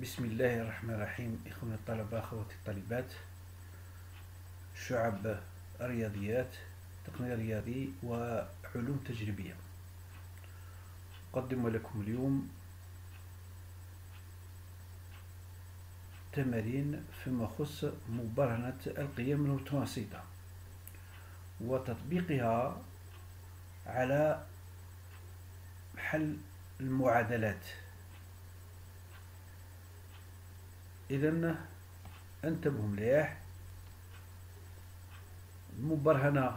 بسم الله الرحمن الرحيم. إخواني الطلبة، أخواتي الطالبات، شعب الرياضيات، تقنية رياضي وعلوم تجريبية. أقدم لكم اليوم تمارين فيما يخص مبرهنة القيم المتوسطة وتطبيقها على حل المعادلات. إذن انتبهوا مليح. المبرهنة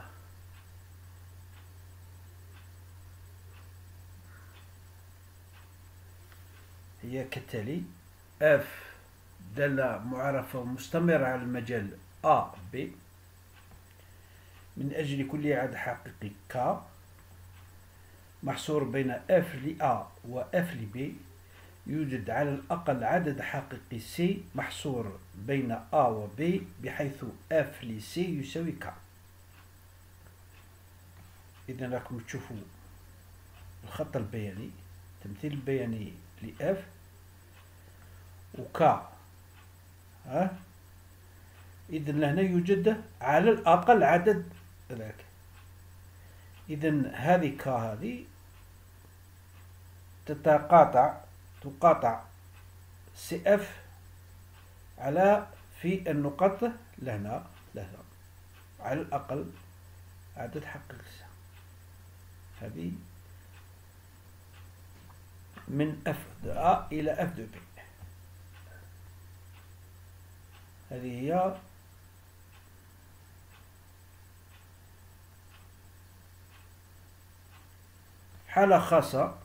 هي كالتالي: F دالة معرفة مستمرة على المجال A B من أجل كل عدد حقيقي K محصور بين F ل A و F ل B يوجد على الأقل عدد حقيقي C محصور بين A و B بحيث F ل C يساوي K. إذن راكم تشوفوا الخط البياني، التمثيل البياني ل F و K. إذن هنا يوجد على الأقل عدد ذاك. إذن هذه K هذه تقاطع CF على في النقط لهنا على الأقل عدد حقيقي. هذه من F de A إلى F de B. هذه هي حالة خاصة.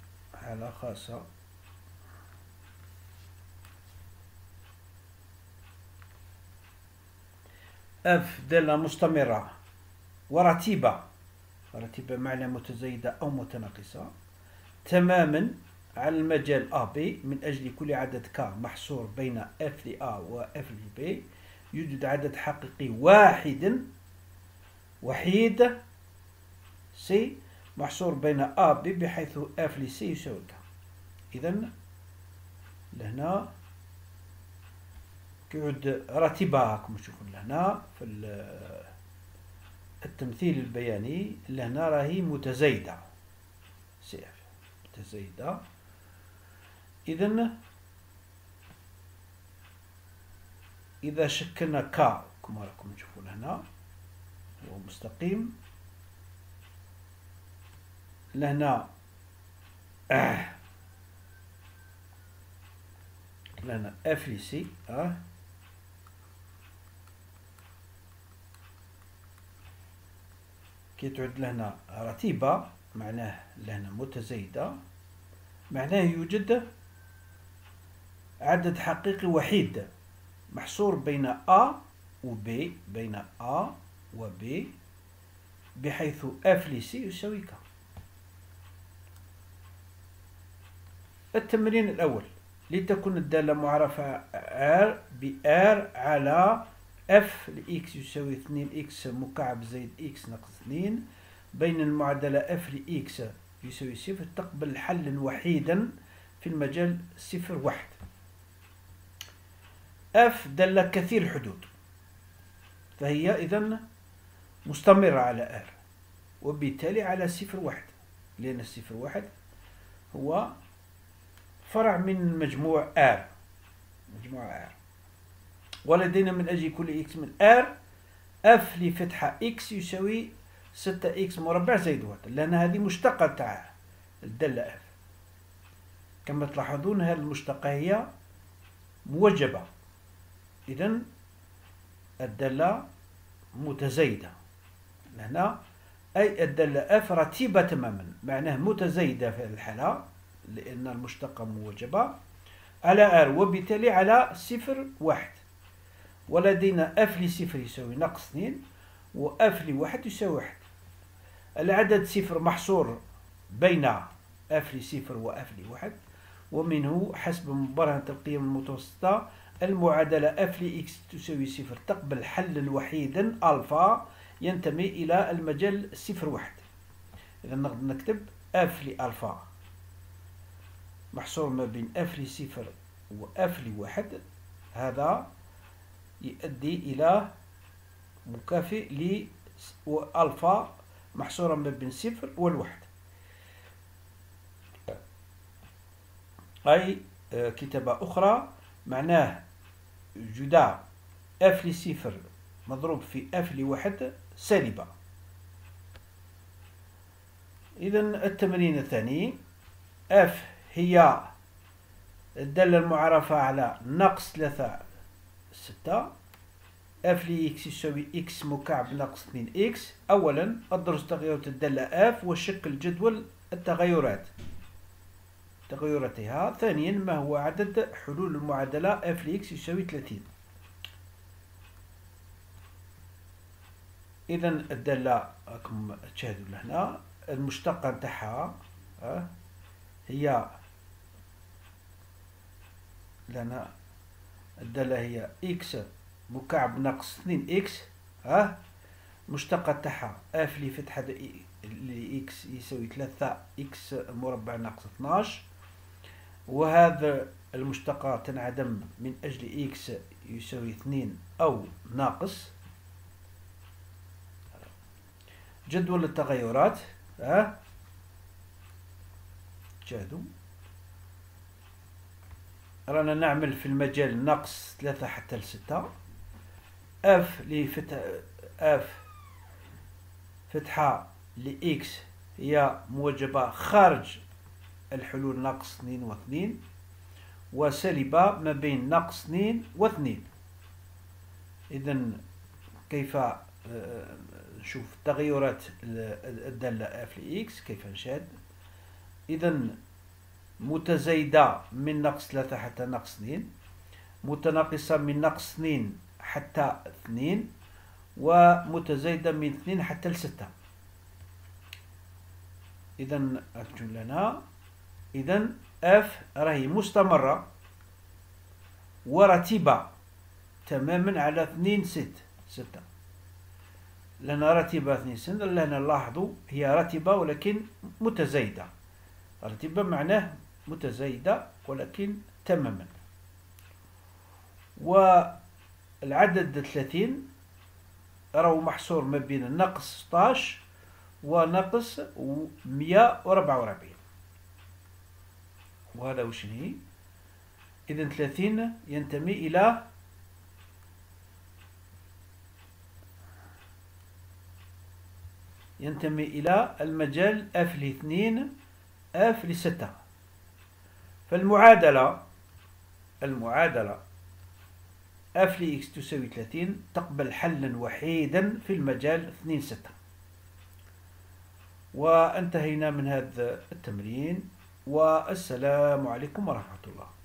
F دالة مستمرة ورتيبة معنى متزايدة أو متناقصة تماما على المجال AB من أجل كل عدد K محصور بين F ل A و F ل B يوجد عدد حقيقي وحيد C محصور بين AB بحيث F ل C يساوي K. إذن لهنا كيعود رتيبة كما تشوفون لهنا في التمثيل البياني. لهنا راهي متزايدة CF متزايدة. إذن إذا شكلنا K كما راكم تشوفون لهنا هو مستقيم، لهنا لهنا F ل C كي تعود لهنا رتيبة معناه لهنا متزايدة، معناه يوجد عدد حقيقي وحيد محصور بين A و B بحيث F ل C يساوي K. التمرين الأول: لتكن الدالة معرفة R ب R على F ل X يساوي 2X مكعب زائد X ناقص 2 بين المعادلة F ل X يساوي 0 تقبل حلا وحيدا في المجال 0 1. F دالة كثير الحدود فهي إذن مستمرة على R وبالتالي على 0 1 لأن 0 1 هو فرع من مجموع R. ولدينا من أجل كل X من R F لفتحة X يساوي 6X مربع زائد 1 لأن هذه مشتقة تاع الدالة F. كما تلاحظون هذه المشتقة هي موجبة، إذن الدالة متزايدة هنا، أي الدالة F رتيبة تماما معناه متزايدة في هذه الحالة لأن المشتقة موجبة على R وبالتالي على 0 1. ولدينا F ل 0 يساوي ناقص 2 و F ل 1 يساوي 1. العدد 0 محصور بين F ل 0 و F ل 1 ومنه حسب مبرهنة القيم المتوسطة المعادلة F ل X تساوي 0 تقبل حلا وحيدا ألفا ينتمي إلى المجال 0 1. إذا نكتب F ل ألفا محصور ما بين F ل 0 وإف لواحد، هذا يؤدي إلى مكافئ لألفا محصورة ما بين صفر والواحد. أي كتابة أخرى معناه جداء اف لصفر مضروب في اف لواحد سالبة. إذا التمرين الثاني، اف هي الدالة المعرفة على ناقص 3 6. اف لإكس يساوي إكس مكعب ناقص 2 إكس. أولا أدرس تغيرات الدالة اف وشكل جدول تغيراتها. ثانيا ما هو عدد حلول المعادلة اف لإكس يساوي 30. إذا الدالة راكم تشاهدوا لهنا المشتقة نتاعها هي لنا الدالة هي إكس مكعب ناقص 2 إكس. مشتقة تاعها اف لفتحة لإكس يساوي 3 إكس مربع ناقص 12. وهذا المشتقة تنعدم من أجل إكس يساوي 2 أو ناقص. جدول التغيرات شاهدوا رانا نعمل في المجال ناقص 3 حتى ل6. اف فتحة لإكس هي موجبة خارج الحلول ناقص 2 و2 وسالبة ما بين ناقص 2 و2. إذا كيف نشوف تغيرات الدالة اف لإكس كيف نشاهد؟ إذا متزايدة من ناقص 3 حتى ناقص 2، متناقصة من ناقص 2 حتى 2، ومتزايدة من 2 حتى 6. إذا أكتب لنا إذا اف راهي مستمرة ورتيبة تماما على 2 6. لأن رتيبة 2 6 لأن نلاحظوا هي رتيبة ولكن متزايدة. رتيبة معناه متزايدة ولكن تماما. والعدد 30 راهو محصور ما بين ناقص 16 وناقص 144. وهذا وش هي؟ إذا 30 ينتمي إلى المجال اف ل2 اف ل6. فالمعادلة اف لإكس تساوي 30 تقبل حلا وحيدا في المجال 2 6. وانتهينا من هذا التمرين، والسلام عليكم ورحمة الله.